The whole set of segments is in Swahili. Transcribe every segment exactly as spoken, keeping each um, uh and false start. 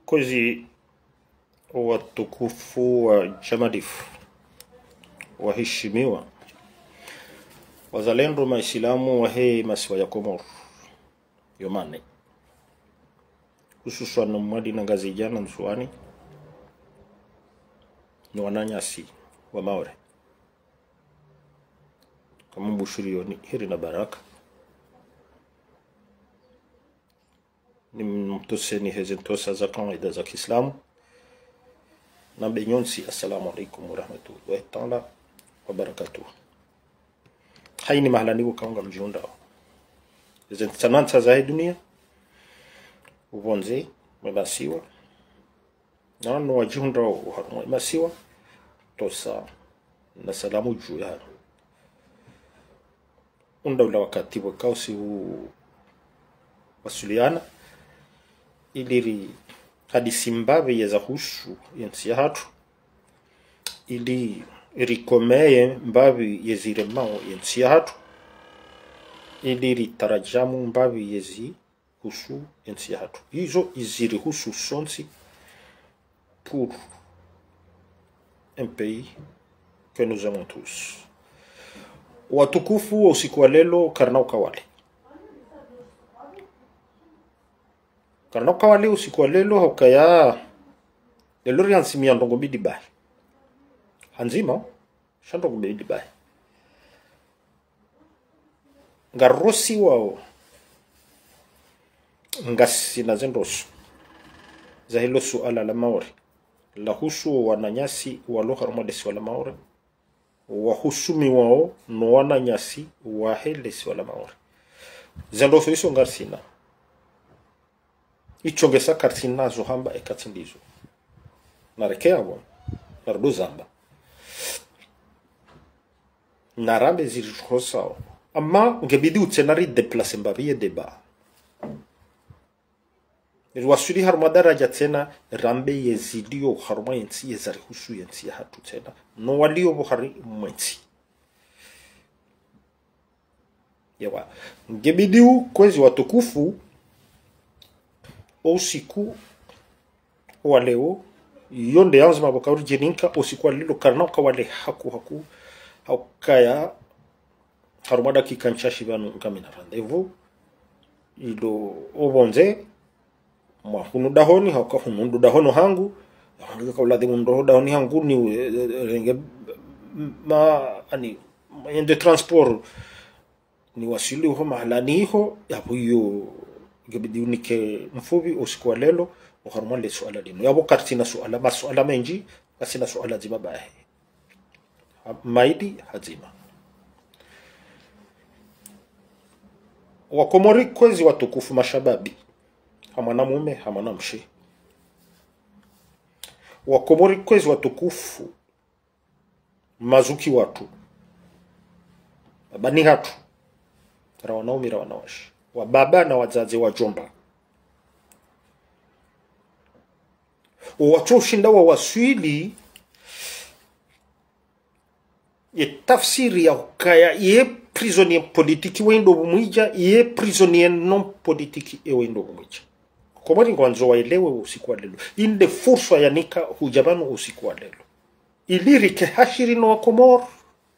Kwezi watukufu wa Jamadifu, waheshimiwa wazalendo maislamu wa hei masiwa ya Komoro yomane, hususan mwadi na ngazi jana msuani ni wananyasi wa Maore kama mbushurioni heri na baraka ni mtoseni hezentosa za kawaida za Kiislamu na benyonsi. Assalamu alaikum warahmatullahi ta'ala wabarakatuh. Haini mahalani wakaunga mjiunda zentananta za dunia ubonze mebasiwa na wano wajiunda uharumwa masiwa tosa na salamu juu ya unda ula wakati wakausi u wasuliana iliri hadisi mbabe yeza husu yensi hatu ili rikomeye mbabe yezire mao yensi hatu ili tarajamu mbabe yezi husu yensi hatu. Hizo iziri husu sonsi pour un pays que nous aimons tous. Watukufu wa usiku wa lelo Karnau Kawale. Karnau Kawale usiku wa lelo hokaya lelo riansimia ndongo bidi bai. Hanzima shandongo bidi bai. Ngarosi wao ngasi na zendosu za hilo suala la Maore la husu wananyasi waloharumodesi wala Maore wahusumi wao no wananyasi wahelesi wala Maore zendosu iso ngarsina ichongesa kartina zo hamba ekatindizo narekea wao nardo zamba narambe zirihosa ama ngebidi utsenari deplace mbaviye deba wasuri haruma daraja tena rambe yezidio haruma yensi yezari husu yensi hatu tena no walio buhari mwensi yawa ngebidiu kwezi watukufu usiku wa leo yonde yanzu mabakauri jeninka usiku wa lilo Karnau Kawale haku haku haukaya haruma dakika nchashi banu nkamina rendezvous ilo obonze mwa hunu dahoni hauka hunu dahono hangu hanga kauladi mundo dahoni hangu ni renge ma ani yende transport ni wasili ho mahalani ho yapo yo gebidi unike mfubi usiku wa lelo uharuma le suala lino yabo kartina suala masuala menji asina suala zima bae maidi hazima wakomori kwezi watukufu mashababi hamana mume hamana mshe wakomori kwezi watukufu mazuki watu bani hatu rawanao rawanawashi wa baba na wazazi wa jomba wachoshinda wa waswili ye tafsiri ya kaya ye prisonnier politique wendo bumwija ye prisonnier non politique e wendo bumwija komori ngwanzo waelewe usiku wa lelo inde fursa ya nika hujabano usiku wa lelo ilirike hashiri no Komor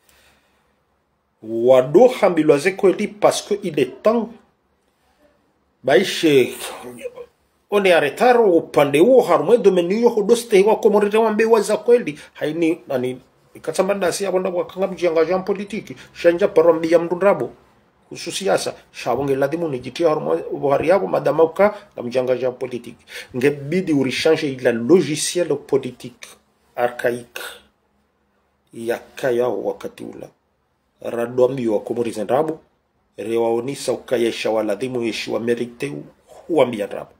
wado hambilwaze kweli parce que il est temps baishe one aretaro upande huo harumwe domeniyo hodoste wa Komori wambe waza kweli haini nani ikatambanda si abonda kwa kanga mjanga jam politiki shanja parombi ya mdundrabo ususiasa shabonge ladimu nijitia harumwe buhari yabo madamauka na mjanga jam politiki ngebidi urishange ila logiciel politique archaïque yakaya wakati ula radombi wa Komori zendrabo rewaonisa ukayesha waladimu yeshi wa merite huambia drabu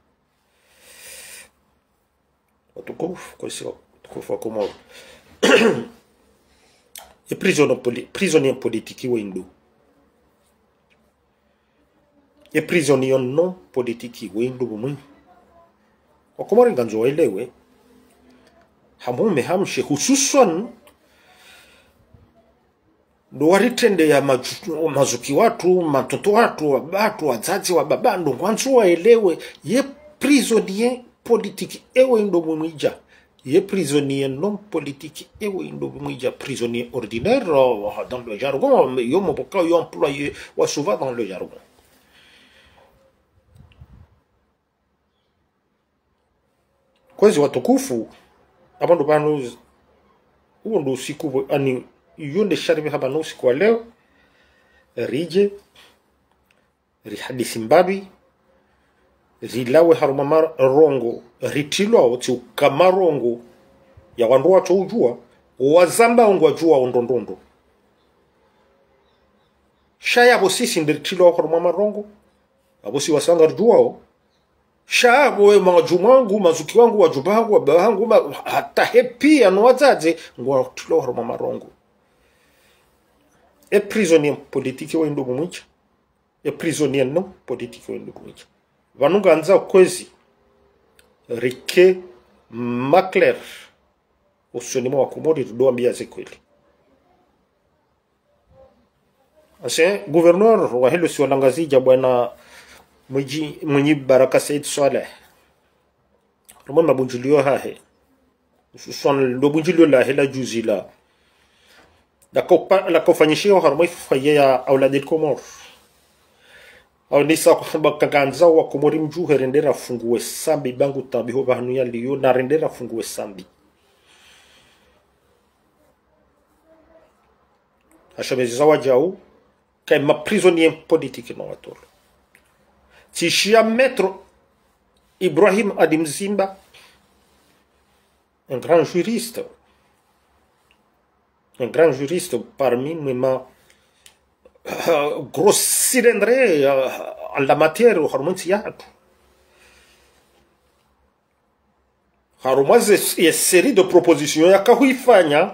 watukufu kwa isi watukufu wa Komoro e prisonnier politique wendo e prisonnier non politique wendo bumwe wakomori nganzo waelewe hamume hamshe hususan ndo waritende ya majuki, mazuki watu matoto watu wabatu wazazi wa babando kwanza waelewe ye prisonnier politique ewe ndo mwija ye prisonnier non politique ewe ndo mwija prisonnier ordinaire dans le jargon yo mopoka yo employé wa souvent dans le jargon. Kwezi watukufu abando bano huo ndo usiku ani yonde sharibi haba no usiku wa leo rije rihadisi mbabi zilawe harumama rongo ritilwa oti ukamarongo ya wandu watu ujua wazamba ongo wajua ondondondo shaya abo sisi ndiritilwa harumama rongo abo si wasanga rujua shabo we majuma wangu mazuki wangu wajuba wangu wababa wangu hata hepi anu wazaze ngwa ritilwa harumama rongo e prisonnier politique wa ndugu mwicha e prisonnier non politique wa ndugu mwicha vanunga anza kwezi rike makler usonimo wa kumori tudoa mbia zekweli ase gouverneur wa hilo si walangazija bwana mji mwenye Baraka Said Saleh romo mabunjulio hahe ususan ndo bunjulio la hela juzi la la kopa la kofanyishio harmo ifaye ya auladi Komor au nisa kwa kaganza wa Komori mju herendera funguwe sambi bangu tabi ho bahanu ya liyo na rendera funguwe sambi hashabezi zawa jau kay ma prisonnier politique no watolo tishia maître Ibrahim Adim Zimba, un grand juriste un grand juriste parmi mes Uh, gros cylindre uh, en la matière harmonia harumaze ya série de propositions yakahuifanya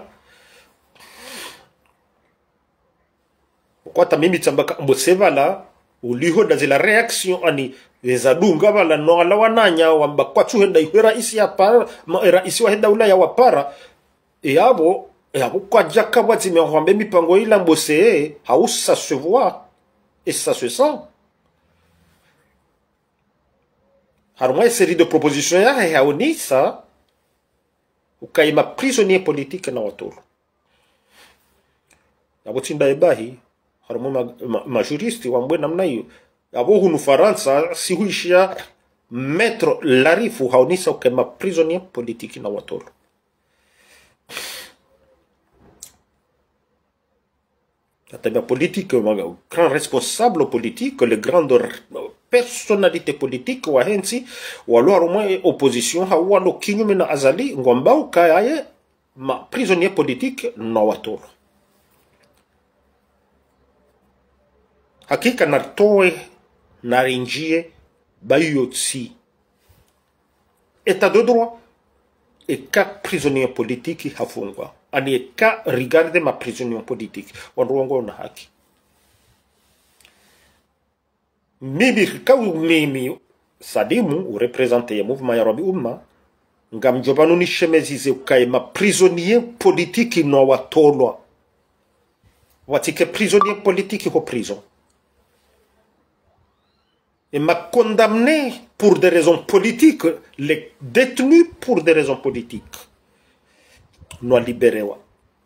kwa tamimi tsambaka mboseva uliho dazila reaction ani ezadunga bala no ala wananya wamba kwa chuhenda ihera isi hapa era isi wahenda ulaya wapara yabo yabo kwa jaka wati me hombe mipango ila mbose hausa se voit et ça se sent haruma une série de propositions ya haonisa ukaima prisonnier politique na watoro yabo tinda ebahi haruma ma, ma, ma juriste wambwe namna hiyo yabo hunu Faransa si huishia maître Larifu haonisa ukaima prisonnier politique na watoro la politique, le grand responsable politique, les grandes personnalités politiques, ou hensi, ou alors au moins opposition, ou alors kinyumena azali, ngomba ou kaye, ma prisonnier politique, no watoro. Hakika nartoe, narinjie, bayotsi. État de droit, et quatre prisonniers politiques hafungwa. Ani ka regarder ma prisonnier politique wanduongo na haki mimi kawu mimi sadimu u représenter mouvement ya Rabi Umma ngamjobanu ni shemezize ukaye ma prisonnier politique no watolwa watike prisonnier politique ho prison et m'a condamné pour des raisons politiques les détenus pour des raisons politiques no liberewa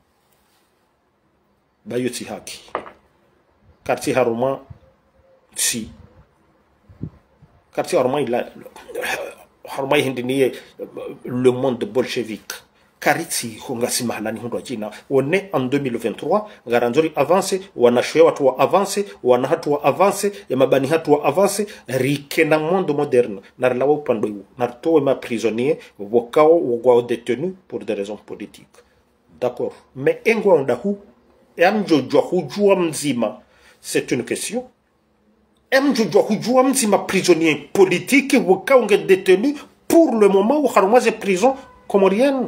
bayoti haki quartier haruma si quartier haruma il a haruma hindini le monde bolchevique kariti hongasi mahalani hundo jina on est en deux mille vingt-trois garanzori avance wanashwe watu wa avance wana hatu wa avance ya mabani hatu wa avance rike na monde moderne narlawa upando nartowe ma prisonnier wokao wogwa détenu pour des raisons politiques d'accord mais engwa ondahu amjojwa hujua mzima c'est une question amjojwa hujua mzima prisonnier politique wokao nge détenu pour le moment où harumaze prison comorienne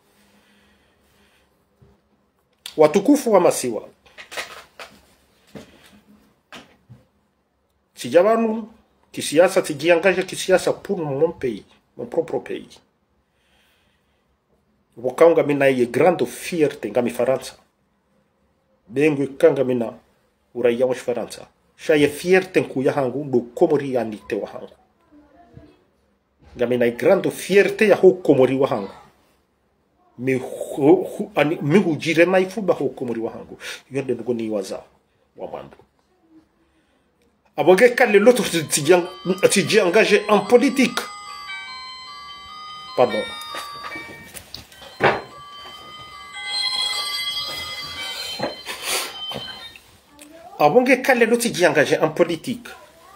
watukufu wa masiwa sijabanu kisiasa tijiangaje kisiasa pour mon pays mon propre pays wakanga mina ye grande fierté ngami Faransa bengu kanga mina uraia wa Faransa shaye fierté nkuya hangu ndo komori yanite wa hangu ngamina grande fierté ya hukomori wahangu mi ani mi hujire maifuba hukomori wahangu yonde ngo ni waza wa mando aboge kale l'autre tiji engagé en politique pardon abonge kale l'autre tiji engagé en politique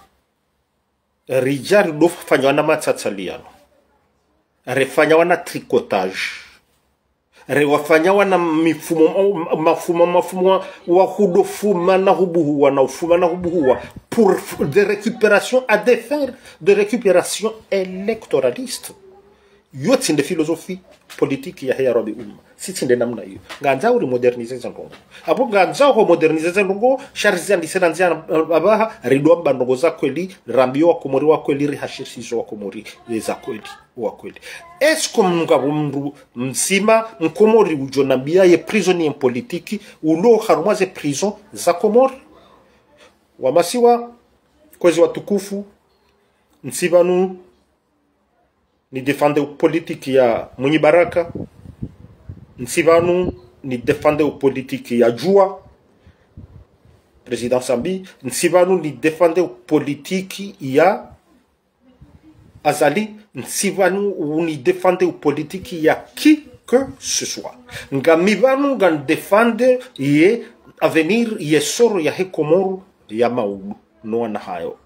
rijari do fanywa na matsatsaliano refanya wana tricotage rewafanya wana mifumo mafumo mafumo wa hudofuma na hubuhuwa na ufuma na hubuhuwa pour des récupérations à des fins de récupération électoraliste yote de philosophie politique ya ya Rabi umma sisi nde namna hiyo nganza uri moderniser zangongo abo nganza ho moderniser zangongo charzi ndi senanzia abaha rido bandongo za kweli rambio wa komori wa kweli rihashisizo wa komori za kweli wa kweli esko mungabo mndu msima mkomori ujonambia ye prisonnier politique ulo harumwaze prison za komori wamasiwa kwezi watukufu msibanu ni defende politique ya Mwenye Baraka nsivanu ni defende politique ya Jua président Sambi nsivanu ni defende politique ya Azali nsivanu ni defende politique ya qui que ce soit ngamivanu ngan defende ye avenir ye soro ya hekomoru ya maudu no na hayo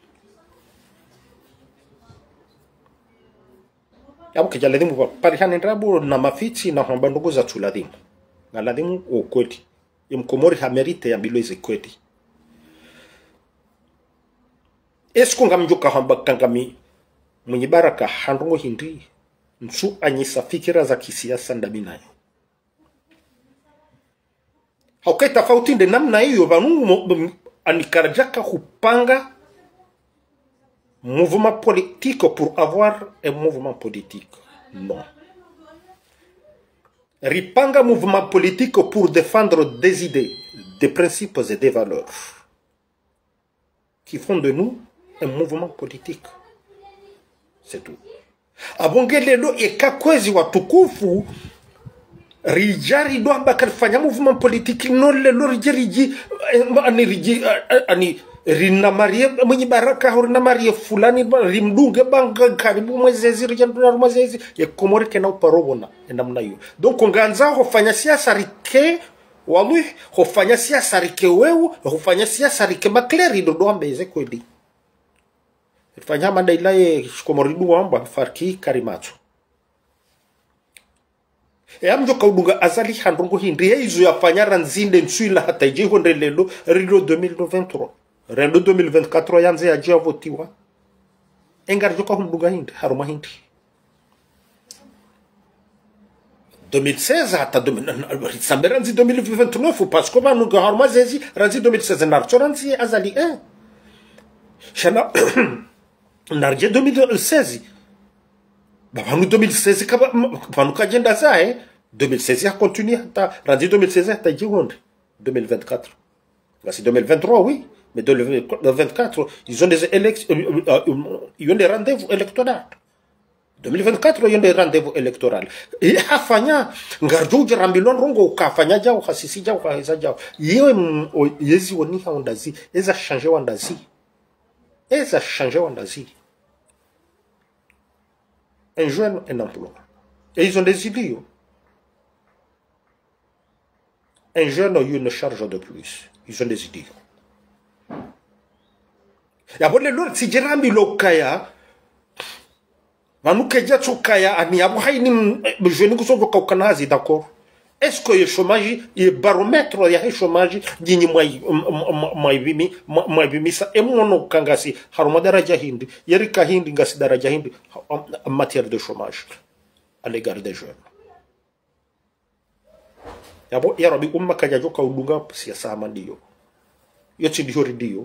yabu kejalazimu kwa parihani ndrabu na mafiti na hambandugu za tuladimu ngaladimu ukweli yumkomori hamerite ya biloize kweli esko ngamjuka hambaka ngami Mwenye Baraka handungo hindi nsu anyisa fikira za kisiasa ndabinayo haukai tofauti nde namna hiyo banu anikarajaka kupanga mouvement politique pour avoir un mouvement politique. Non. Ripanga mouvement politique pour défendre des idées, des principes et des valeurs qui font de nous un mouvement politique. C'est tout. Abongelelo ekakwezi watukufu rijari do ambakar fanya mouvement politique non lelo rijari ani riji ani rina maria Mwenye Baraka rina maria fulani rimdunge banga karibu mwezezi rijanduna mwezezi ya komori kena uparobona namna hiyo donc nganza hofanya siasa rike walu hofanya siasa rike wewe hofanya siasa rike makleri do do ambeze kweli fanya manda ilaye komori do amba farki karimacho e amjo kaudunga azali handungo hindi hizo yafanya ranzinde nswila hata ije honde lelo rilo deux mille vingt-trois rendo deux mille vingt-quatre yanze ya jia votiwa engar joka humduga hindi haruma hindi deux mille seize hata samberanzi deux mille vingt-neuf parce que manu haruma zezi ranzi deux mille seize narcho ranzi azali eh shana narje deux mille seize babanu deux mille seize kaba banu kagenda zae deux mille seize a continué hata ranzi deux mille seize hata jihonde deux mille vingt-quatre c'est deux mille vingt-trois oui mais deux mille vingt-quatre ils ont des élections ils ont des rendez-vous électoraux deux mille vingt-quatre ils ont des rendez-vous électoraux et afanya ngarjo jarambilon rongo ukafanya jao hasisi jao haiza jao yewe yezi woni haondazi eza changer wandazi eza changer wandazi un jeune un emploi et ils ont des idées un jeune a eu une charge de plus ils ont des idées ya bole lor si jerambi lokaya vanuke jatso kaya ani abo haini jeune ko sobo ka kanazi d'accord est-ce que le chômage est baromètre ya chômage nyinyi mwai mwai bimi mwai bimi sa emono kangasi haruma daraja hindi yerika hindi ngasi daraja hindi en matière de chômage à l'égard des jeunes yabo yarabi umma kaja joka udunga siasa amandiyo yoti ndiyo ridio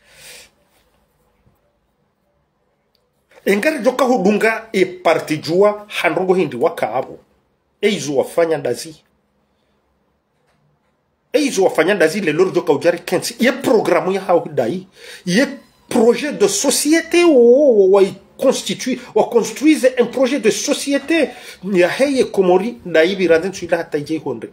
engari joka hudunga e parti jua handrongo hindi wakabo eizo wafanya ndazi eizo wafanya ndazi le lor joka ujari kensi ye programme ya hawdai ye projet de société o wa constitue wakonstruise un projet de société ya heye komori na hivi ranzen tuila hata je honde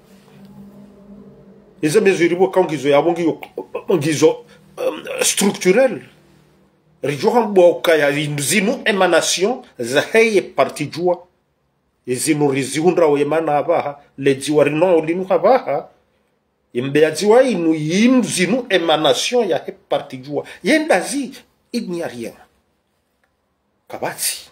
izo mezuribo kangizo yabo ngiyo ngizo um, structurel rijohan boka ya zinu emanation za heye parti jua izinu rizihundra wemana abaha lejiwarino linu abaha imbeadziwa inu yimzinu emanation ya he parti jua yendazi il n'y a rien kabati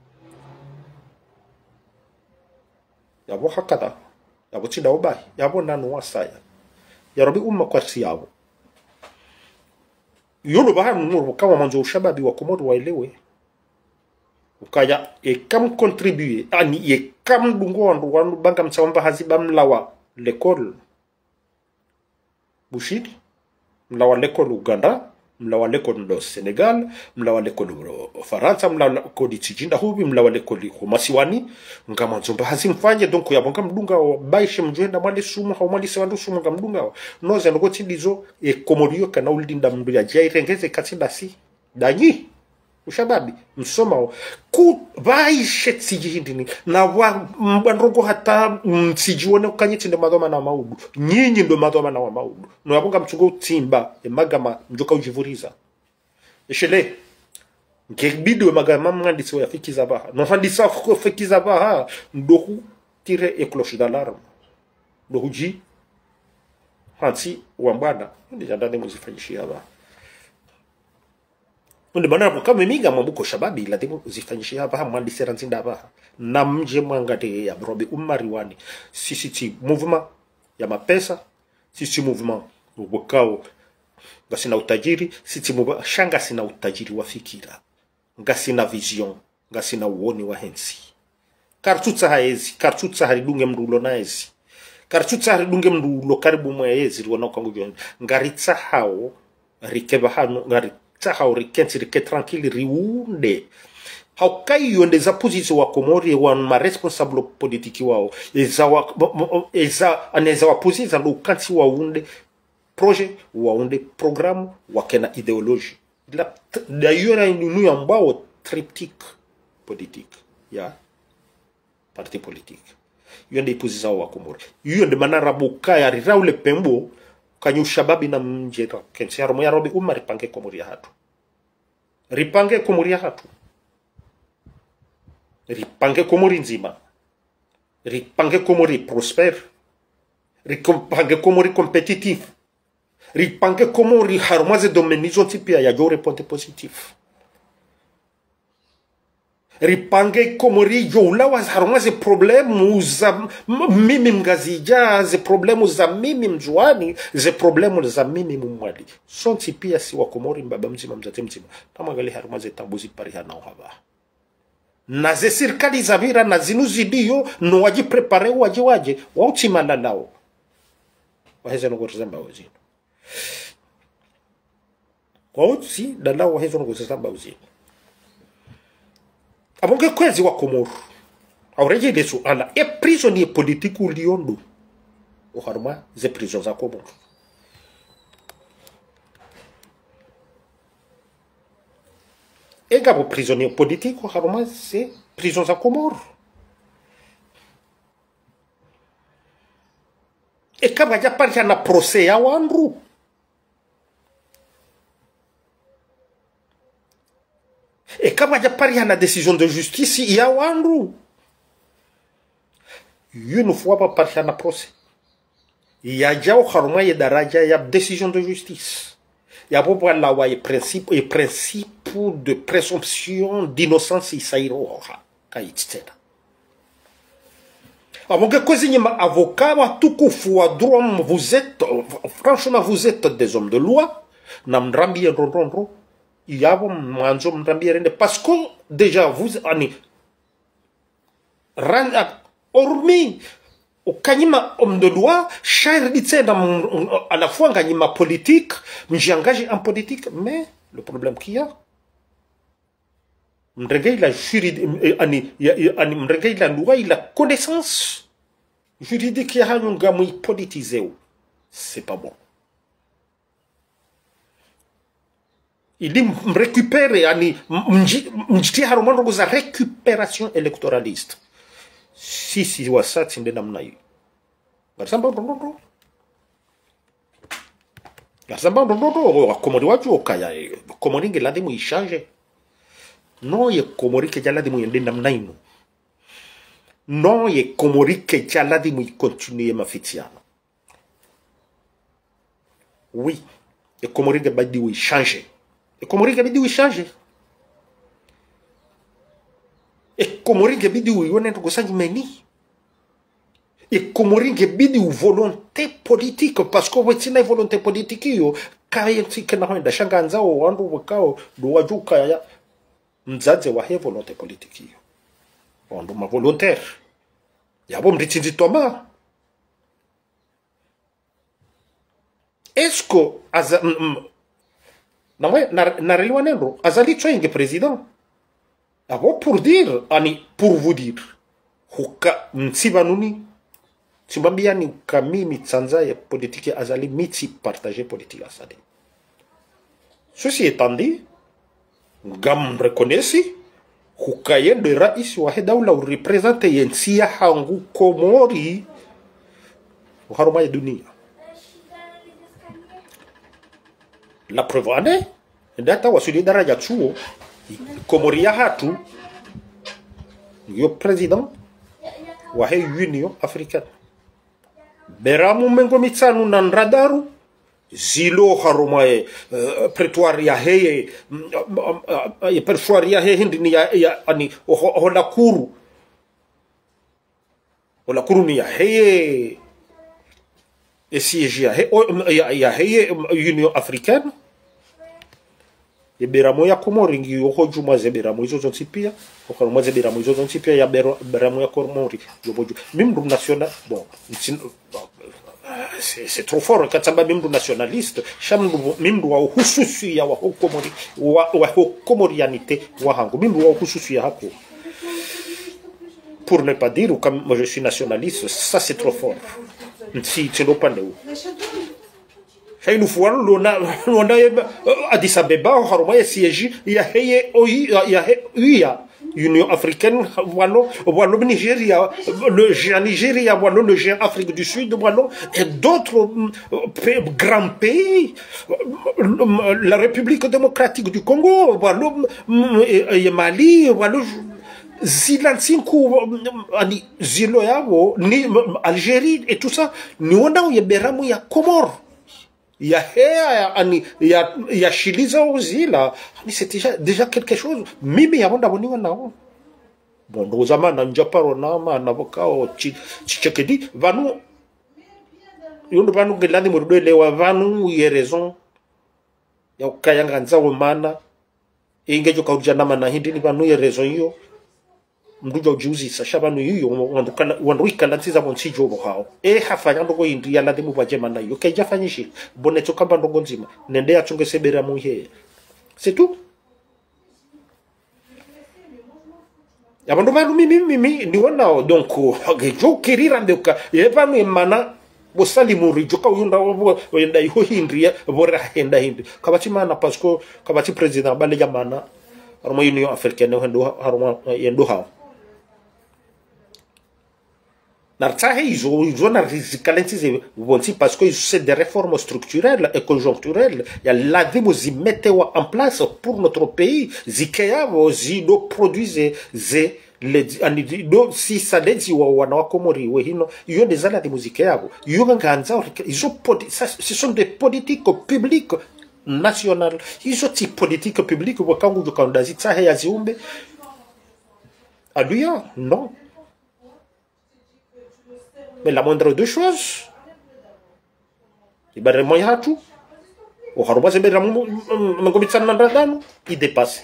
yabo hakada yabo tida obai yabo nanu wasaya ya rabbi umma kwa siyabo yolo baha nuru kama manzo ushababi wa komodo waelewe ukaya e kam contribuer ani e kam dungo wandu wandu banga msawamba haziba mlawa l'école Bushiri mlawa l'école Uganda mlawa l'école ndo Senegal mlawa l'école Faransa mlawa l'école Tijinda hubi mlawa l'école Masiwani ngama nzomba hazimfanye donc yabonga mdunga baishe mjwenda mwali sumu ha mwali sewandu sumu ngamdunga noze ngoti dizo e komorio kana ulinda mndu ya jairengeze katinda si danyi ushababi msoma ku baishe tsijindini na wa mbandrogo hata msijione ukanyiti ndo madoma na maudu nyinyi ndo madoma na wa maudu no yabonga mchungo timba e magama mjoka ujivuriza eshele ngekbido e magama mwandisi wa fikiza baha no handisa ko fikiza baha ndohu tire e cloche d'alarme ndohu ji hansi wambana ndi jandane muzifanyishia baha Nde manana kama miga mambuko shababi la demo zifanyishia hapa mwandi seranzinda hapa na mje mwangate ya brobe umariwani sisi ti movement ya mapesa sisi movement ubukao ngasina utajiri sisi movement shanga sina utajiri wa fikira ngasina vision ngasina uoni wa hensi kartutsa haezi kartutsa haridunge mrulo naezi kartutsa haridunge mrulo karibu mwezi riwana kwa ngujo ngaritsa hao rikeba hano ngari tahau rikensi rike tranquille riunde haukai yonde za position wa komori wa ma responsable politiki wao eza wa eza aneza wa position ndo kanti wa unde projet wa unde programme wa kena idéologie la d'ailleurs nous ambao triptyque politique ya parti politique yonde position wa komori yonde manara bukaya riraule pembo kanyu shababi na mjeta kensi yaro moya robi umma ripange komori ya hatu ripange komori ya hatu ripange komori nzima ripange komori prosper ripange komori competitif ripange komori harmaze domenizo tipia ya jo reponte positif ripange komori joula wa harmaze problemu za mimi mgazija ze problemu za mimi mjuani ze problemu za mimi mwali sonti pia si wa komori mbaba mzima mzate mzima tamagali harmaze tambuzi pari hana haba na ze sirkali za vira na zinuzi diyo no waji prepare waji waje wauti malalao waheze nogozamba wazino wauti dalao waheze nogozamba wazino abonge kwezi wa Komoro aureje desu ala e prisonnier politique uliondo o harma ze prison za Komoro e gabo prisonnier politique o harma ze prison za Komoro e kama ja parja na procès ya wandu et kama japari na décision de justice ya wandu une fois pas par na procès ya jao kharuma ya daraja ya décision de justice ya popo la wa principe et principe de présomption d'innocence isairo kaititena avant que cause ma avocat wa tukufu wa droit vous êtes franchement vous êtes des hommes de loi namrambi ronronro yabo manzo mtambia rende parce que déjà vous ani randa hormis au kanyima homme de loi cher dit à la fois kanyima politique m'engage en politique mais le problème qu'il y a m'regaille la juridique ani ani m'regaille la loi il la connaissance juridique ya hanyunga mu politisé c'est pas bon. il dit récupère yani mjitia harumando za récupération électoraliste si si wasati nde namna hiyo ngasamba ndondo ngasamba ndondo komori watu okaya komori ngelade mu change no ye komori ke jalade mu yende namna ino no ye komori ke jalade mu continuer mafitiano oui e komori ke badi wi changer e komori ke badi wi changer e komori ke bidi wi yone to gosangi meni e komori ke bidi wi volonté politique parce que wetina volonté politique yo kaya tikena hoenda shanganza o wandu wakao do wajuka ya mzaze wa he volonté politique yo wandu ma volontaire yabo mritsinzi toma est-ce que aza namwe nareliwa nendo azali tsoinge président abo pour dire ani pour vous dire huka mtsibanuni Simbambia ni kami mitsanza ya politique azali mitsi partager politique asade. Ceci étant dit, ngam reconnaissi hukayen de rais wa hedaula represente yensia hangu komori haruma ya dunia. La preuve ane ndata wasuli daraja chuo komori ya hatu yo president wa he Union Africaine. Beramu mengo mitsanu nan radaru zilo harumae uh, pretoire ya heye ya pretoire ya heye hindi ya, ya ani hola kuru hola kuru ni ya heye e siege ya heye ya, ya heye Union Africaine e beramu ya Komori ngi yoho juma ze beramu izo zonsi pia okaruma ze beramu izo zonsi pia ya beramu ya Komori yoboju mimdu national bon c'est trop fort katamba mimdu nationaliste shamdu mimdu wa hususi ya wa Komori wa, wa komorianité wa hangu mimdu wa hususi ya hako pour ne pas dire comme moi je suis nationaliste ça c'est trop fort si tu n'as pas de où Hay nufuano lona lona Addis Abeba haruma ya siège ya heye oi ya ya Union africaine walo walo Nigeria le géant Nigeria walo le géant Afrique du Sud walo et d'autres grands pays la République démocratique du Congo walo Mali walo zilantsinku ani zilo yao ni Algérie et tout ça ni wanda ya beramu ya Comores il y a il y a il y a Chiliza aussi là c'est déjà déjà quelque chose mimi ya bonda boni wana bon dozama na njaparo na ma na bokao chichekedi vanu yondo vanu gelandi morudo lewa vanu ye raison ya ukayanga nzawo mana ingejo kaujana mana hindi ni vanu ye raison yo mdujo juzi sa shabanu yiyo wandukana wanduika lantiza bonsijo bohao e hafanya ndogo indi ya ladimu bajema na yo keja fanyishi boneto kamba ndogo nzima nende ya chunge sebera muhe c'est tout yabandu banu mimi mimi ni wana donc gejo kirira ndoka yevanu emana bosali muri joka uyunda wenda yo hindria bora henda hindi kabati mana parce que kabati president bale jamana armo Union Africaine hendo haruma yendo ha Nartahe, ils ont ils parce que c'est des réformes structurelles et conjoncturelles. Il y a la démosi mettez en place pour notre pays. Zikea, zido produisez, ze, si ça les dit, wana komori, wehino, ils ont des ala démosikea, ils ont ils ont, ce sont des politiques publiques nationales. Ils ont des politiques publiques, wakangu du kandazi, tsahe ya ziumbe. Aluya, non. Mais la moindre des choses, il dépasse.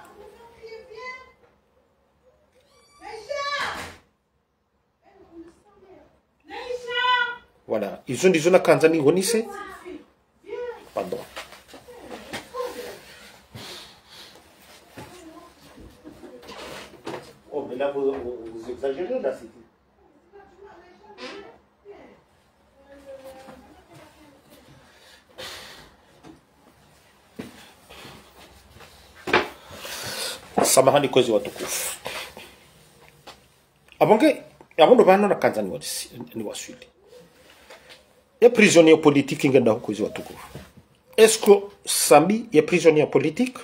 Voilà. Ils ont dit que Kanzani Honisse. Pardon. Oh, mais là, vous, vous exagérez, là, c'est tout. samahani kwezi watukufu. Abonge abondo bana na kanza ni wasi ni waswili. Ya prisonnier politique ngenda huko kwezi watukufu. Est-ce que Sambi est prisonnier politique?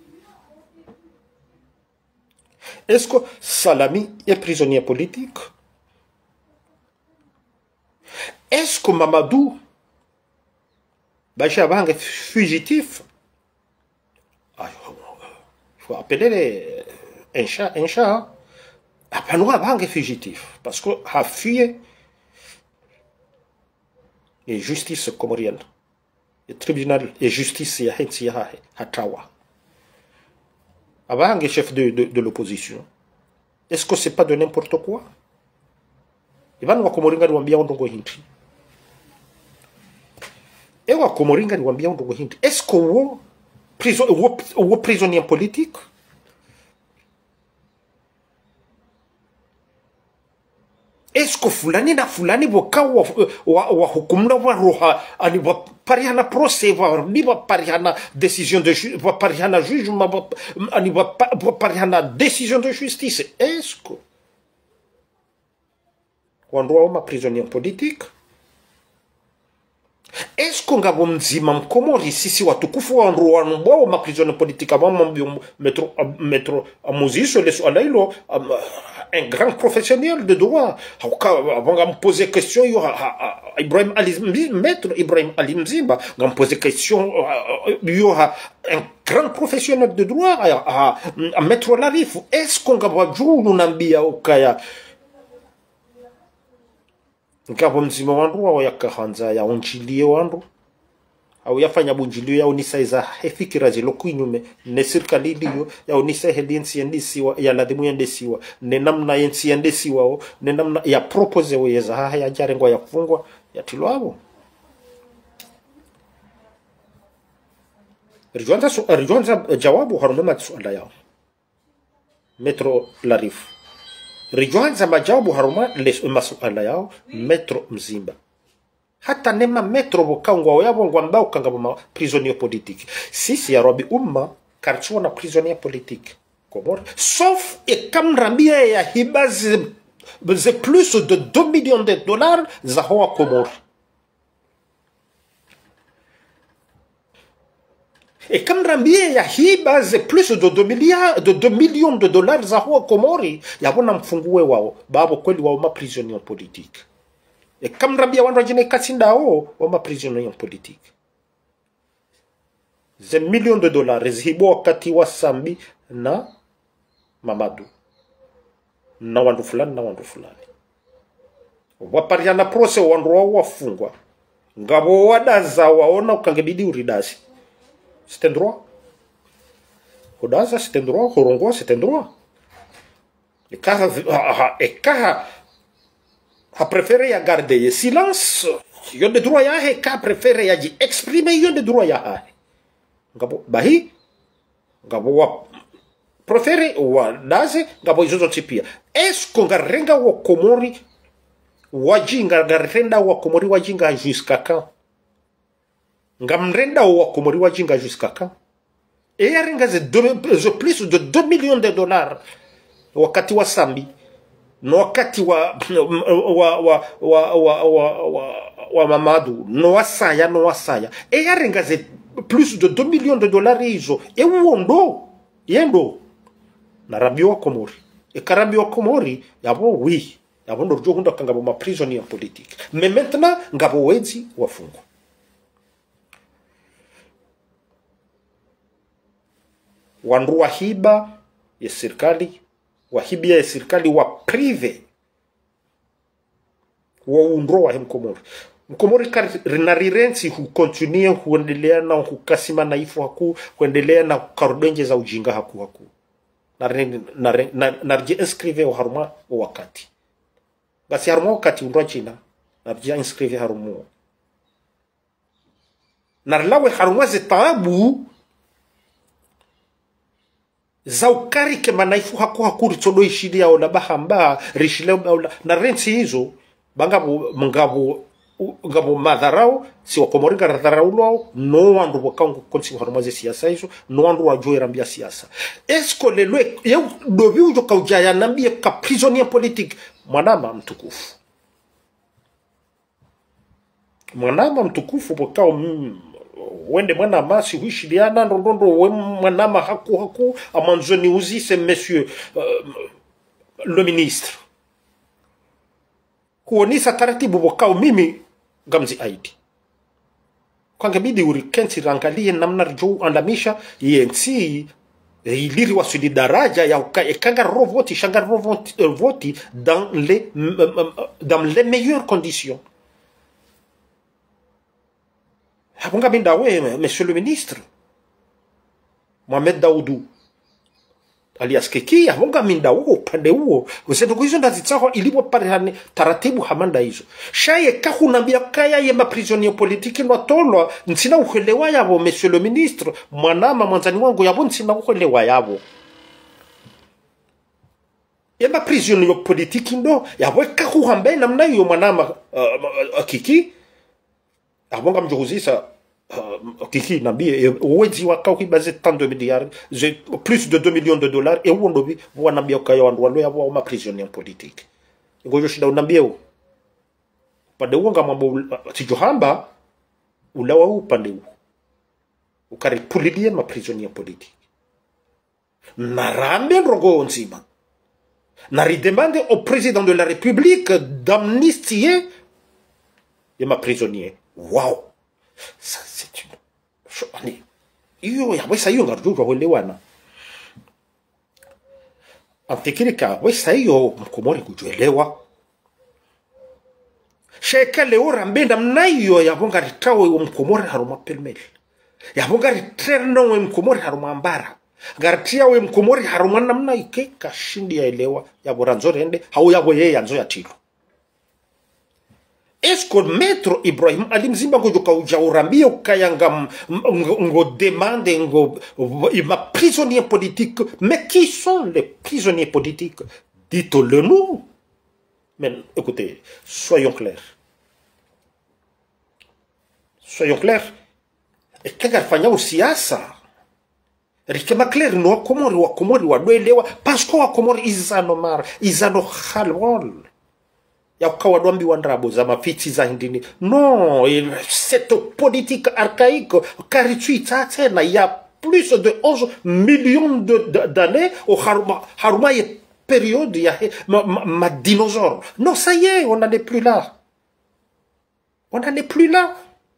Est-ce que Salami est prisonnier politique? Est-ce que Mamadou Bachabang est fugitif? Ah, il faut appeler les, un chat un chat. Apanoua Bang est fugitif. Parce que a fui et justice comorienne. Le tribunal et justice ya hentia hatawa. Abang est chef de, de, de l'opposition. Est-ce que c'est pas de n'importe quoi? Ivan wa komoringa ni wambia ondongo hindi. Ewa komoringa ni wambia ondongo hindi. Est-ce que wo prison wo, wo prisonnier politique? Est-ce que fulani na fulani boka wa wa, wa hukumna wa roha ani wa pariana procès wa ni wa pariana décision de justice wa pariana jugement wa ani wa pariana décision de justice? Est-ce que wandwa ma prisonnier politique? Est-ce qu'on a bon mzima mkomori sisi watukufu wandwa wandwa ma prisonnier politique avant mon metro metro amuziso les alailo un grand professionnel de droit. Avant de me poser question, Ibrahim Ali maître Ibrahim Ali Mzimba, on me poser question, il y aura un grand professionnel de droit à mettre l'arif. Est-ce qu'on va jouer nous n'ambia au kaya? Ngabo mzima wandu wa yakahanza ya onjiliye wandu au yafanya bunjilio ya unisaiza hefikira zilo kuinyume ne serikali liyo ya unisa helensi yendisiwa ya ladhimu yendisiwa ne namna yensi yendisiwa o ne namna ya propose o yeza haya jarengwa ya kufungwa ya tilwabo. Rijuanza su rijuanza jawabu harumema suala yao metro larif. Rijuanza majawabu haruma les masuala yao metro Mzimba. Hata nema metro bokangwa wabo ngwamba ukanga ma prisonnier politique. Sisi ya robi umma karchua na prisonnier politique. Komor. Sauf et comme rambia ya hiba ze plus de deux millions de dollars za hoa Komor. Et comme rambia ya hiba ze plus de deux milliards de deux millions de dollars za hoa Komori. Yabona mfunguwe wao. Babo kweli wao ma prisonnier politique. Et comme Rabia Wandrajine Katsindao, on m'a prisonnier politique. Des millions de dollars, Zibo Katiwa Sambi na Mamadou. Na wandu fulani, na wandu fulani. Wapariana prose wandroa wafungwa. Ngabo wadaza waona ukangebidi uridasi. C'est un droit. Odaza, c'est un droit. Horongoa, c'est un droit. Et car, et car, a préféré ya garder silence, yon de droit ya he ka préféré ya ji exprimer yon de droit ya ha. Ngabo bahi ngabo wa préféré wa daze ngabo izozo tipia. Est-ce qu'on garenga wa Komori wajinga garenda wa Komori wajinga jusqu'à quand? Ngamrenda wa Komori wajinga jusqu'à quand? Et yarenga ze plus de deux millions de dollars wakati wa Sambi. No wakati wa wa wa wa wa wa wa wa Mamadou no wasaya no wasaya e yarenga ze plus de deux millions de dollars izo e wondo yendo na Rabio Komori e Karabio Komori yabo oui yabo ndo jogunda kangabo ma prisonnier politique mais maintenant ngabo wenzi wafungwa. Wandu wahiba ya serikali wahibia ya serikali wa prive wa undro wa Mkomori. Mkomori rinarirensi hukontinie huendelea na hukasima na ifu haku huendelea na karudenje za ujinga haku haku na narje inscrive wa haruma wakati basi haruma wakati undro china narje inscrive harumu narlawe haruma zetabu zaukari ke manaifu haku hakuri todo ishidi ya ona bahamba rishile na rensi hizo bangabu mngabo ngabo madharau si wakomori ngaradharau lwao no andu wakangu konsi harumaze siasa hizo no andu wajoe rambia siasa esko lelwe yeu dobi ujo kaujaya nambie ka prisonnier politique mwanama mtukufu mwanama mtukufu bokao mm, wende mwanama si huishiliana ndondo we mwanama haku haku amanzoni uzi c'est monsieur uh, le ministre kuonisa taratibu bokao mimi gamzi aidi kwange bidi urikensi rangalie namna rjo andamisha yensi iliri wasudi daraja ya kanga rovoti shanga rovoti voti dans les dans les meilleures conditions. Habonga binda we monsieur le ministre Mohamed Daoudou alias Keki habonga minda huo upande huo usenduko hizo ndazitsaho ilipo parehane taratibu hamanda hizo shaye kahunambia kaya ye maprisonnier politique no tolwa nsina ukhelewa yabo monsieur le ministre mwanama mwanzani wangu yabo nsina ukhelewa yabo ye maprisonnier politique ndo yabo kahuhambe namna yo mwanama uh, Kiki habonga mjozisa Uh, Kiki nambie uwezi wakao baze tant de milliards plus de deux millions de dollars et où ndobi wanambia okayo wandu walo yabo wa prisonnier politique ngojo shida unambie u pande uonga mambo tijohamba ulawa upande u ukari pulilie ma prisonnier politique na rambe rogo nzima na ridemande au président de la République d'amnistier et ma prisonnier. Wow, ça c'est une chose. Iyo ya wesa iyo ngarujwa welewana. Amtekirika wesa iyo mkomori kujuelewa. Sheka leo rambenda mnayo ya bonga ritawe mkomori haruma pelmeli. Ya bonga riterno we mkomori haruma ambara. Gartia we mkomori haruma namna ike kashindi ya elewa ya boranzore ende hau ya boye ya nzo ya tilo. Esko maître Ibrahim Ali Mzimba ngojoka ujaurambia ukayanga ngo demande ngo ma prisonnier politique. Mais qui sont les prisonniers politiques? Dites-le nous. Mais écoutez, soyons clairs. Soyons clairs. Et kagarfanya usiasa. Rikema clair no wakomori wakomori wadoelewa parce que wakomori izanomar izano khalwal. Ya ukawa dombi wandrabo za mafiti za hindini. Non, cette politique archaïque karituita tena il y a plus de onze millions d'années au haruma haruma ye période ya ma, ma, ma dinosaure. Non, ça y est, on n'en est plus là. On n'en est plus là.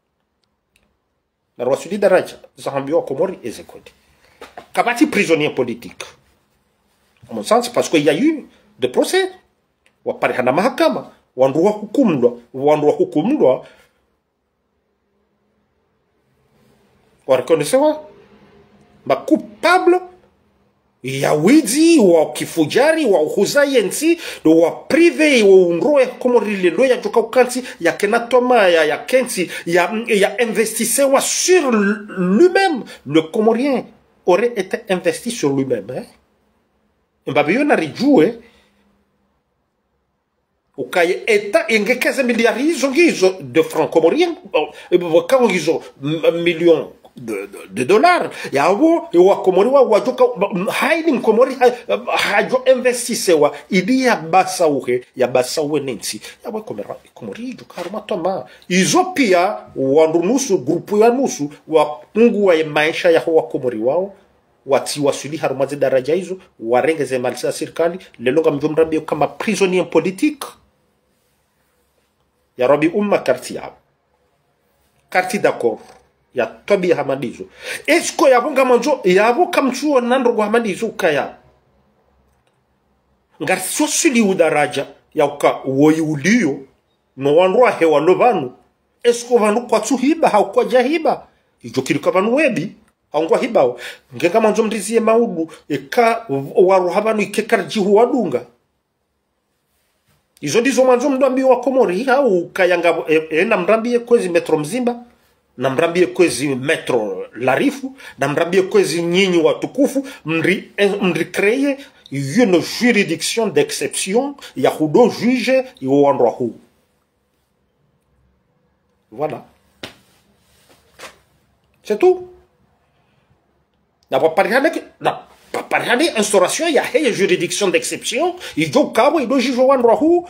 Na rwasudi daraja zahambiwa komori ezekodi. Kabati prisonnier politique. À mon sens, parce qu'il y a eu des procès. Waparihana mahakama. Wandu wa hukumlwa. Wandu wa hukumlwa. Warekonesewa. Ma coupable. Ya wizi, wa kifujari, wa uhuzayensi, wa prive, wa unroe, komori lelo ya joka ukansi, ya kenatoma, ya, ya kensi, ya, ya investisewa sur lui-même. Le Comorien aurait été investi sur lui-même. Hein? Mbabiyo na rijue ukaye eta inge quinze milliards hizo hizo de francs comoriens wakao hizo millions de, de, de dollars yawo wa komori wa wajoka haini komori hajo investisewa idi ya basa uhe ya basa wenensi yawe komera komori jo karuma toma izo pia wandu nusu grupu ya nusu wa mungu wa maisha ya wa komori wao wati wasuli harumaze daraja hizo warengeze malisa ya serikali lelonga mjomrambio kama prisonnier politique ya robi umma karti yao karti d'accord ya tobi hamadizo esko yabonga manzo yabo kamchuo nando kwa hamadizo kaya ngari sosili udaraja ya uka woyi ulio no wanroa hewa lobanu esko vanu kwa tsuhiba hau kwa jahiba ijokirika vanu webi haungwa hibao ngenga manzo mrizie maudu eka waru habanu ikekarjihu wadunga izo ndizo manzo mdambi wa komori hau kayanga e, e, na mrambie kwezi metro mzimba na mrambie kwezi metro larifu na mrambie kwezi nyinyi watukufu mri, mri kreye une juridiction d'exception ya hudo juge iwo wanroa huu Voilà. C'est tout. Na paparihane na paparihane instauration ya haya juridiction d'exception ijo kabo ido jijo wanro hu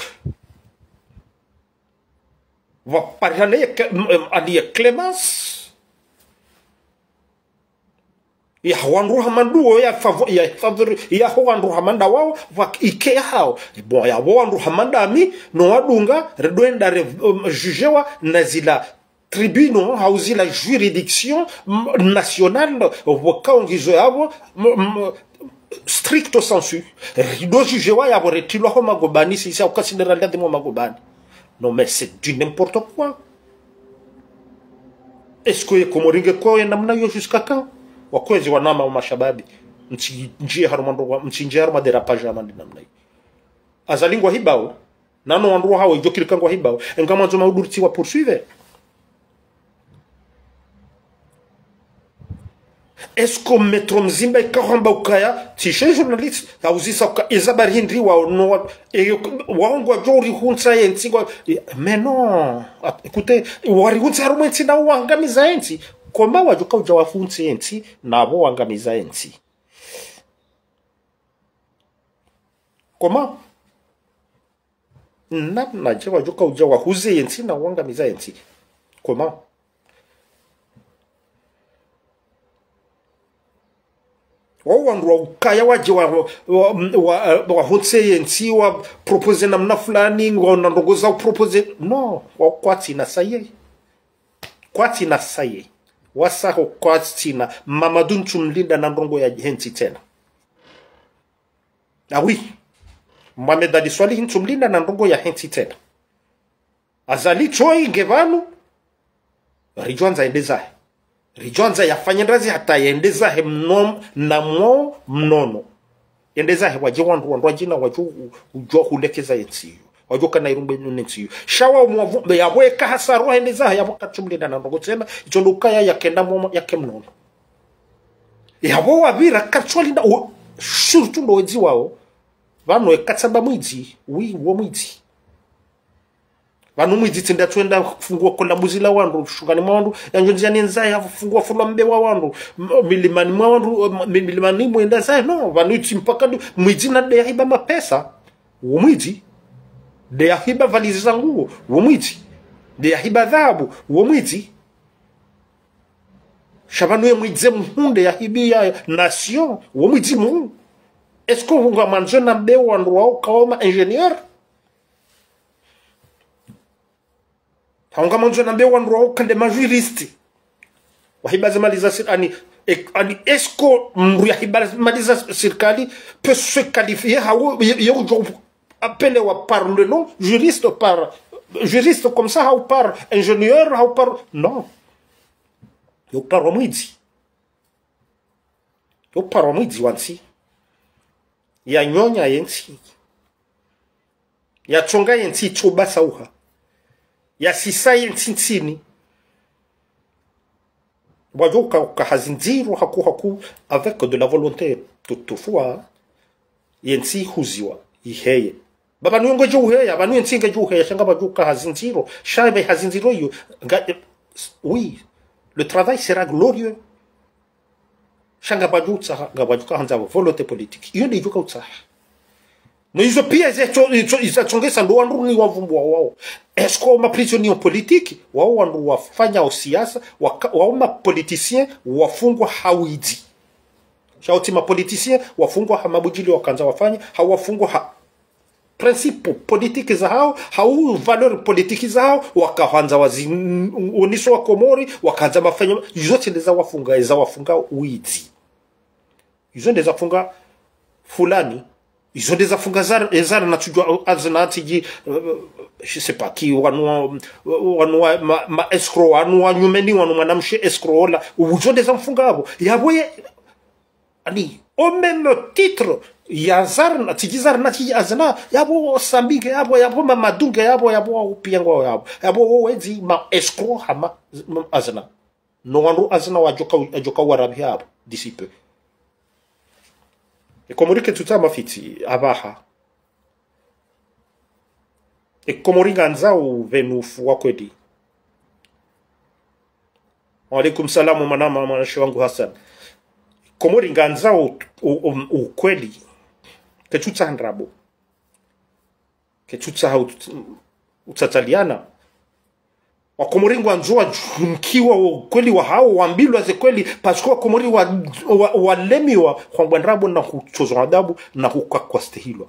va parihane ali clémence ya wanro hamandu ya favor ya favor ya wanro hamanda wao va ike hao bon ya wanro hamanda mi no wadunga redwenda jugewa nazila tribunal hausi la juridiction nationale wakaongizo yabo stricto sensu do jugewa yabo retilo ho magobani si au considérer de mo magobani non mais c'est du n'importe quoi. Est-ce que komoringe kwa namna yo jusqu'à quand wakwezi wanama mashababi njie harumando mchinje haruma derapage amandi namna hiyo azalingwa hibao nano wandu hawo ijokirikangwa hibao engama nzoma udurti wa poursuivre. Est-ce que metro mzimba ikahamba ukaya tishe journaliste auzisa ka izabari hindri wa no waongo jori hunsa yenti mais non écoutez wari hunsa haruma yenti na wangamiza yenti koma wajuka uja wafunzi yenti nabo wangamiza yenti koma na na je wajuka uja wahuze yenti na wangamiza yenti koma wawandu ukaya waje wa wa hotse yenti wa propose namna fulani ngona ndogoza propose no wa kwati na saye kwati na saye wasaho kwati na Mamadou Nchumlinda na ndongo ya henti tena ah oui Mohamed Ali Swali Nchumlinda na ndongo ya henti tena azali choi ngevanu rijonza endeza rijonza yafanya ndazi hata yendeza he mnom na mo mnono yendeza he waje wandu wandu ajina waju ujo hulekeza yetsi wajo kana irumbe nunensi shawa mu yabweka hasaru yendeza ya wakachumlinda na ndongo tena icho lukaya yakenda mo yake mnono yabo wabira kachwalinda surtout ndo ezi wao vano ekatsamba mwidzi wi wo mwidzi vanu mwidzi tinda twenda kufungua kola muzila wandu shungani mwandu yanjonzi yanenza ya kufungua fula mbe wa wandu milimani mwandu milimani mwenda sai no vanu mpaka mwidzi na de hiba mapesa wo mwidzi de hiba valizi zangu wo mwidzi de hiba dhahabu wo mwidzi shabanu ye mwidze mhunde ya hibi ya nation wo mwidzi mu est-ce que vous mangez na mbe wandu wao kama ingénieur haunga manzo na mbe wandu wao kande majuriste wahibaza maliza ani ani esko mru ya hibaza maliza serikali peut se qualifier hawo yo appelé wa par le nom juriste par juriste comme ça ou par ingénieur ou par non yo par omwidzi yo par omwidzi wansi ya nyonya yenti ya chonga yenti choba sauha ya sisa yenti ntini wajoka kahazinziro haku haku avec de la volonté toutefois yenti huziwa iheye baba nuyongo juheya banu yenti nge juheya shanga bajuka hazinziro shabe hazinziro yo oui le travail sera glorieux shanga bajutsa gabajuka hanza volonté politique iyo ndijuka utsa no izo pia zecho izachongesa ndo wandu ni wavumbwa wao esko ma prisonniers politique wao wandu wafanya siasa wao ma politiciens wafungwa hawidi shauti ma politiciens wafungwa hamabujili wakanza wafanya hawafungwa ha principe politique za hao hau valeur politique za hao wakaanza wazi uniso wa Komori wakaanza mafanya zote ndeza wafunga za wafunga widi izo ndeza funga fulani izo ndeza funga zara zara na tujua aznatiji je sais pas qui wanu wanu ma, ma escrow wanu nyumeni wanu manamshe escrow la uzo ndeza funga abo yaboye ani au même titre ya zarna tijizar na tiji azna yabo sambike yabo yabo mamadunge yabo yabo upiengwa yabo yabo wezi ma escrow hama azna no wandu azna wajoka wajoka warabi yabo d'ici peu et comme rike tuta mafiti abaha et comme ringanza u venufu wakwedi Wa alaikum salamu manama mwanashi wangu Hassan. Komori nganza ukweli kechuta handrabo. Kechuta utataliana. Wa komori ngwanzoa mkiwa ukweli wa hao wambilwa ze kweli pasko komori wa walemiwa kwa ngwandrabo na kuchozo adabu na kukakwa stehilwa.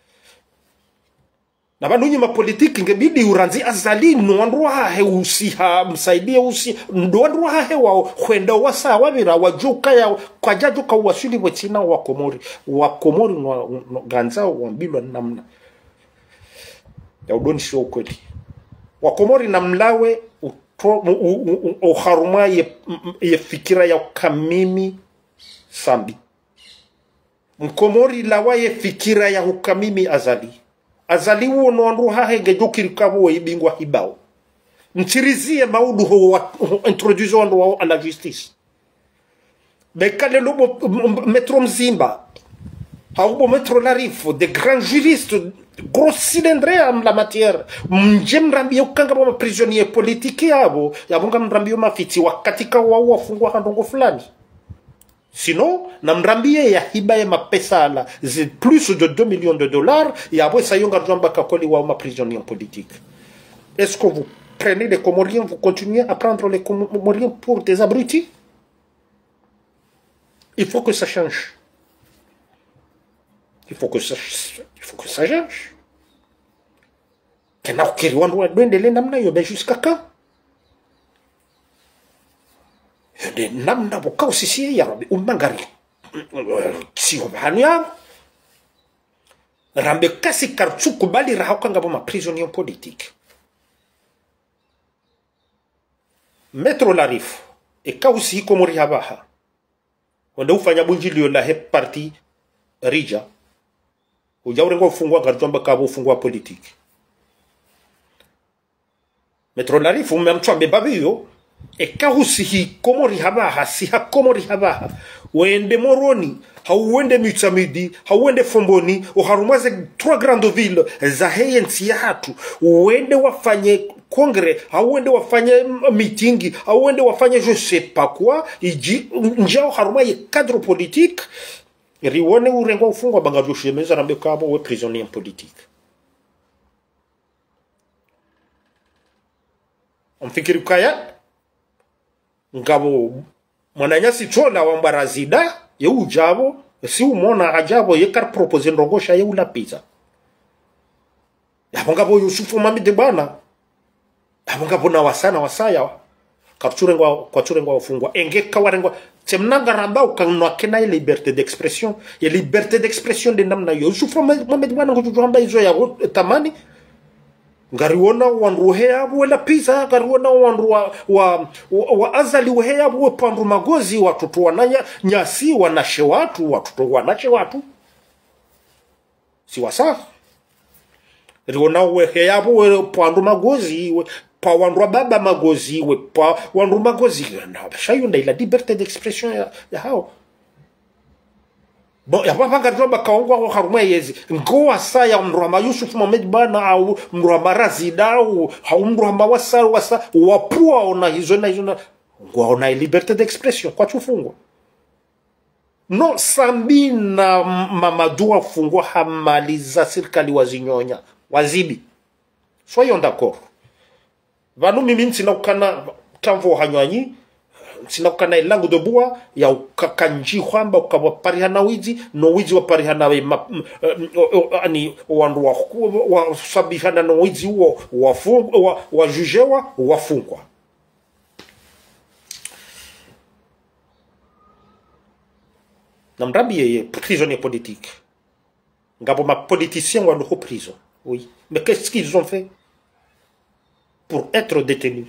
Na bandu nyima politiki ngebidi uranzi azali nwandwa hahe usiha msaidie usi ndwandwa hahe wao kwenda wasa wabira wajuka ya kwa jajuka wasuli wetina wa komori wa komori no ganza wambilwa namna ya udoni sio ukweli wa komori na mlawe uharuma ye, ye fikira ya ukamimi sambi mkomori lawa ye fikira ya ukamimi azali azali uo noandu hahe ngejukirikabo ibingwa hibao nchirizie maudu ho introduzo wandu wao a la justice bekale lobo metro mzimba haubo metro larifo de grands juristes gros cylindrés en la matière mjem rambio kanga ba prisonnier politique yabo yabonga mrambio mafiti wakatika wao wafungwa handongo fulani. Sinon, namrambie ya hiba ya mapesa ala, c'est plus de deux millions de dollars, et après ça y a un kakoli ou ma prisonnier politique. Est-ce que vous prenez les Comoriens, vous continuez à prendre les Comoriens pour des abrutis? Il faut que ça change. Il faut que ça, il faut que ça change. Kenao kiriwandu de l'enamna yo ben jusqu'à quand? De namna boka usisi ya rabi umangari si obania rambe kasi kartsuku bali rahauka ngabo ma prisonnier politique metro larif e kausi komori habaha wanda ufanya bunjilio la he parti rija ujaure ngo fungwa garjomba kabo fungwa politique metro larif umemchwa bebabiyo e kahusi hi komori habaha si ha komori habaha wende moroni hauende mitsamidi hauende fomboni uharumaze trois grandes villes za heyensi ya hatu uende wafanye kongre hauende wafanye mitingi hauende wafanye je sais pas quoi iji njao harumaye cadre politique riwone urengo ufungwa bangavyo shemeza rambe kabo we prisonnier politique omfikiri kaya ngabo mwananyasi chola wa mbarazida ye ujabo si umona ajabo ye kar propose ndongosha ye ula pizza ya ngabo Yusufu mamide bana ngabo na wasana wasaya kapture ngwa kwa ture ngwa ufungwa engeka warengwa temnanga ramba ukanwa kena ile liberté d'expression ye liberté d'expression de namna Yusufu mamide bana ngujamba izo ya tamani ngariona wandu heabu wala pizza ngariona wandu wa, wa, wa, wa azali heabu pandu magozi watoto wananya nyasi wanashe watu watoto wanashe watu si wasa riona we heabu pandu magozi we, pa wandu baba magozi we pa wandu magozi na shayo nda ila liberté d'expression ya, ya hao bon ya papa garjoba kaongwa ko haruma yezi ngoa sa ya mrama Yusuf Mohamed bana au mrama Razida au au mrama wasa wasa wapua ona hizo na hizo ngoa ona liberté d'expression kwa tufungwa no sambi na Mamadou afungwa hamaliza serikali wazinyonya wazibi soyons d'accord vanu mimi ntina ukana tamvo hanywanyi sina kana ilangu do bua ya ukakanji kwamba ukawapariana wizi no wizi wapariana we ani wandu wa wa sabihana no wizi huo wafungwa wajujewa wafungwa namrabi yeye prisonnier politique ngabo ma politiciens wandu ho prison oui mais qu'est-ce qu'ils ont fait pour être détenus?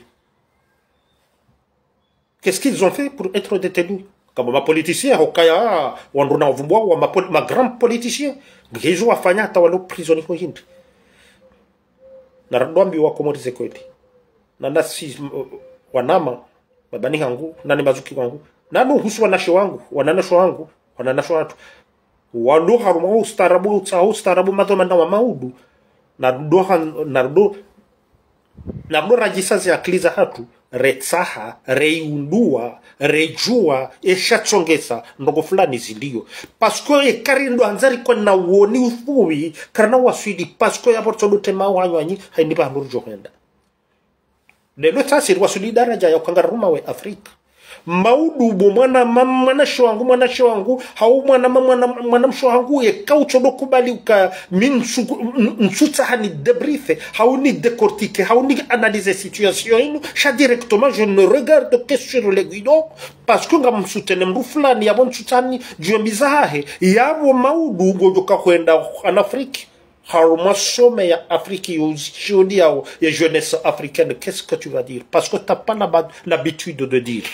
Qu'est-ce qu'ils ont fait pour être détenus? Comme ma politicien, Hokaya, Wanduna Vumbo, ou ma, ma grande politicien, Gizo a fanya tawalo prisonnier ko hindi. Naradwambi wa komorize kweli. Na nasi wanama, babani hangu, nani mazuki wangu. Nanu husu wanashe wangu, wananasho wangu, wananasho watu. Walu harumu ustarabu, utsahu ustarabu madhomanda wa maudu. Narudo, narudo, narudo rajisazi ya kliza hatu. retsaha reiundua rejua eshatsongesa ndongo fulani zilio pasko e karindo anzari kwa na woni ufuwi karana waswidi pasko ya portodo tema wanyanyi haini ba nurjo henda lelo tasiri wasuli daraja ya kangaruma we Afrika maudu bo mwana mwana shwangu mwana shwangu hau mwana mwana mwana shwangu ye kaucho dokubali uka min nsuta hani débriefer hau ni décortiquer hau ni analyser situation inu cha directement je ne regarde que sur le guidon parce que ngam msutene mbu fulani yabo nsutani juembizahe yabo maudu gojoka kwenda en Afrique haruma sommet ya Afrique yodi ya jeunesse africaine. Qu'est-ce que tu vas dire? Parce que t'as pas l'habitude de dire.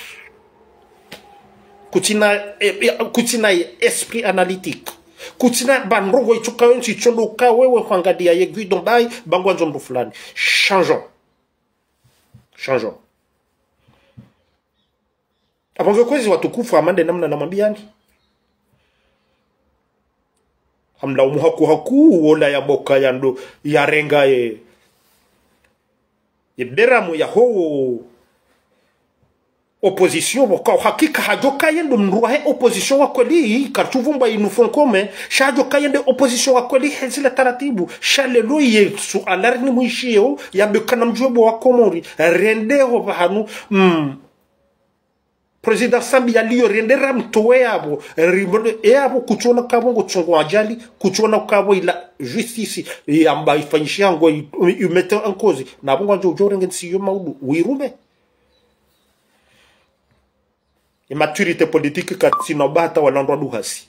Kutina kutina esprit analytique. Kutina banrongo ituka nsi chondo ka wewe kwangadia ye guidon bai bangwa nzombo fulani. Changeons. Changeons. Abonge kwezi watukufu amande namna namwambiani. Hamla umuhaku haku wola ya boka yando ya renga ye ye beramu ya ho opposition boka hakika hajoka yendo mruahe opposition wa kweli kartuvumba inufon kome shajoka yende opposition wa kweli hezile taratibu shalelo yesu alarni mwishio ya bekana mjobo wa Komori rendeo bahanu mm. President Sambi yaliyo rendera mtowe abo ribono e abo kuchona kabo ngotsongo ajali kuchona kabo ila justice yamba ifanyishia ngo umete en cause na bongo njo jorenge nsiyo maudu wirume e maturité politique katsino bata walandwa duhasi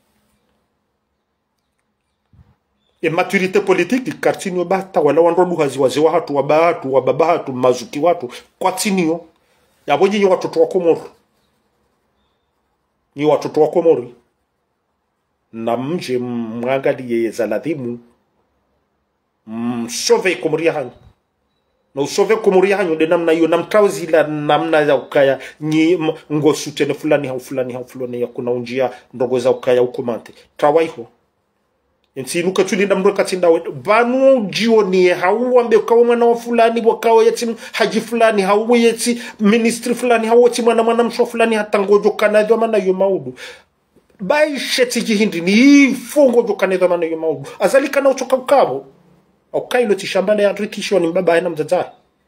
e maturité politique katsino bata wala wandwa duhasi waze watu wabatu wababatu mazuki watu kwatsinio yabonye watoto wa Komoro ni watoto wa Komori na mje mwangalie zaladhimu msove Komoria hanyu na usove Komoria hanyu de namna hiyo namtawzila namna za ukaya ni ngosutene fulani hau fulani hau fulani ya kuna unjia ndogo za ukaya ukomante trawaiho ensi nuka tulinda mdo katinda banu jioni hau ambe kawo mwana wa fulani wakawo yeti haji fulani hau yeti ministry fulani hau yeti mwana mwana msho fulani hatangojo kanadho mana yo maudu bai sheti jihindi ni fongo jo kanadho mana yo maudu azali kana utoka ukabo au kailo tishambale ya rikisho ni mbaba ina mzazai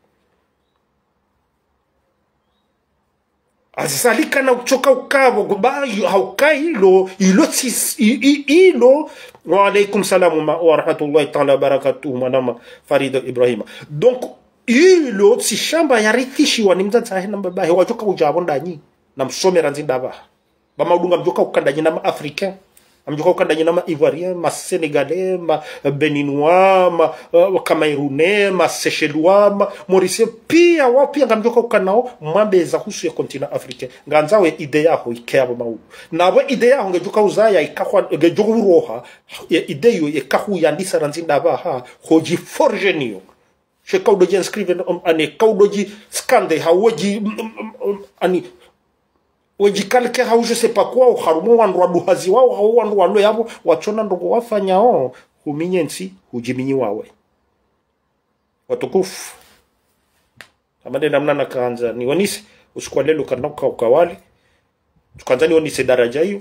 azalika na uchoka ukabo ba haukai ilo ilo ilo wa alaykum salam wa rahmatullahi ta'ala barakatuh manama Farid Ibrahim. Donc ilo si shamba ya rikishi wa nimza na baba he wachoka ujabo ndanyi na msomera nzinda ba ba maudunga mjoka ukandanyi na africain amjoka ukandanyi na ivoirien ma sénégalais ma béninois ma uh, camerounais ma séchellois ma mauricien pia wapi ngamjoka ukanao mwambeza husu ya continent africain nganzawe ide yaho ikeba maudu nabo ide yaho ngejuka uzaya ikahwa ngejuka uroha ide yo ikahu yandisa ranzinda ba ha hoji forgenio je kaudoji inscrive ane kaudoji skande hawoji ani wejikalke hau je sais pas quoi o harumo wandu duhazi wao hau wandu walo yabo wachona ndogo wafanya o huminyensi hujiminyi wawe watukufu amade namna nakaanza ni wanisi usikwa lelo kanaka ukawali tukanza ni wanisi daraja hiyo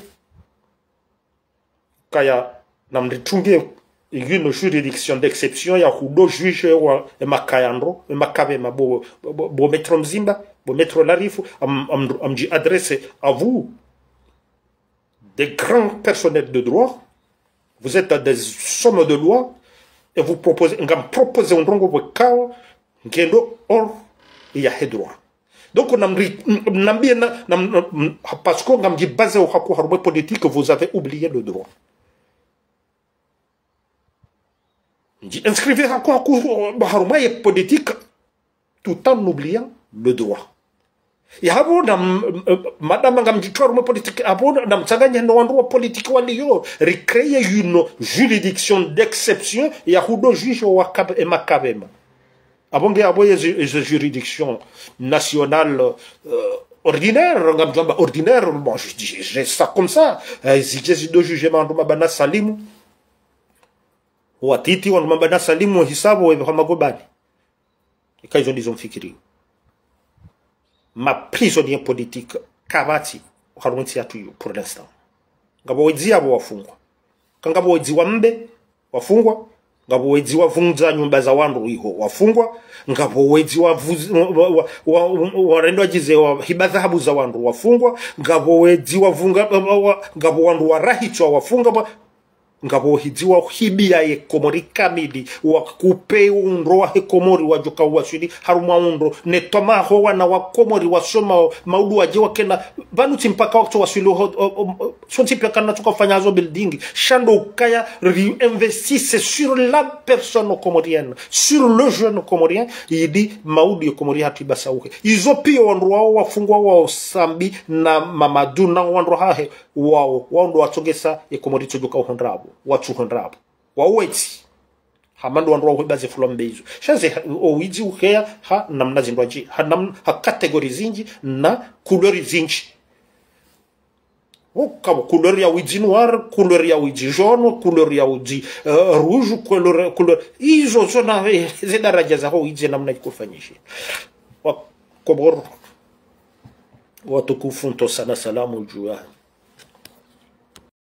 kaya namritunge une juridiction d'exception ya hudo juge wa makayandro makabe mabo bo metro mzimba bo metro larifu am am, am adresse à vous des grands personnels de droit, vous êtes des hommes de loi et vous proposez ngam proposer un rongo bokao ngendo or il y a droit. Donc on a nambie na parce que ngam base au haku harbo politique vous avez oublié le droit. Inscrivez encore un politique tout en oubliant le droit. Et avant, madame Gamjitor, politique, avant, dans Saganya, no endroit politique, walio, recréer une juridiction d'exception, et à Hudo juge au Wakab et Makabema. Avant, il y a une juridiction nationale ordinaire, ordinaire, bon, je dis, j'ai ça comme ça. Si j'ai deux jugements de Mabana Salim, ou à Titi, ou Mabana Salim, ou Hisabo, et Hamagobani. Et quand ils ont dit, ils ont fikiri. ma prisonnier politique kabati harumti ya tuyu pour l'instant ngabo wezi abo wafungwa kangabo wezi wambe wafungwa ngabo wezi wavunja nyumba za wandu iho wafungwa ngabo wezi warendo ajize wa hibadhabu za wandu wafungwa ngabo wezi wavunga ngabo wandu warahichwa wafungwa ngabo hidziwa hibia ye komori kamili wa kupe unro wa he komori wa joka washiri haruma unro ne toma ho wana wa komori wa soma maudu wa jewa kena banu timpaka wakto wasilo son tipi kana tukafanya zo building shando kaya réinvestisse sur la personne comorienne sur le jeune comorien yidi maudu ya komori hatu ibasauke izo pia wanro wao wafungwa wao Sambi na Mamadou na wanro hahe wao wao watogesa ye komori tojoka uhondrabo watu hondrabo waweti hamando wandu wahibaze fulombezo shanze owizi uhea ha namna zindwaji ha nam ha kategori zinji na couleur zinji okabo couleur ya wiji noir couleur ya wiji jaune couleur ya wiji uh, rouge couleur couleur izo zona zidaraja za ho wiji namna ikufanyisha wa kobor watu kufunto sana salamu jua